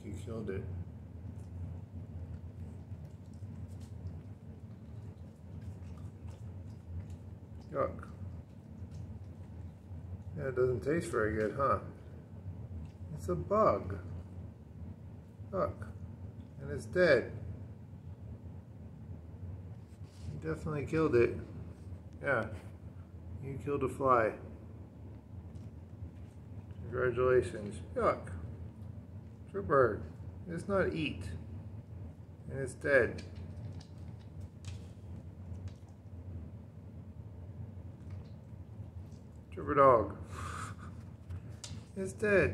you killed it. Yuck. Yeah, it doesn't taste very good, huh? It's a bug. Look. And it's dead. You definitely killed it. Yeah. You killed a fly. Congratulations. Yuck. It's your bird. It's not eat. And it's dead. Trooper dog. It's dead.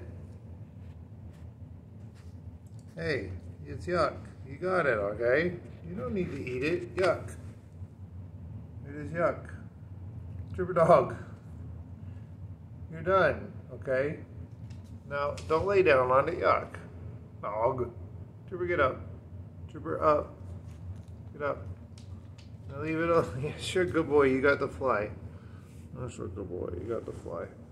Hey, it's yuck. You got it, okay? You don't need to eat it. Yuck. It is yuck. Trooper dog. You're done, okay? Now, don't lay down on it. Yuck. Dog. Trooper, get up. Trooper, up. Get up. Now leave it on. Yes, you're a good boy. You got the fly. That's a good boy. You got the fly.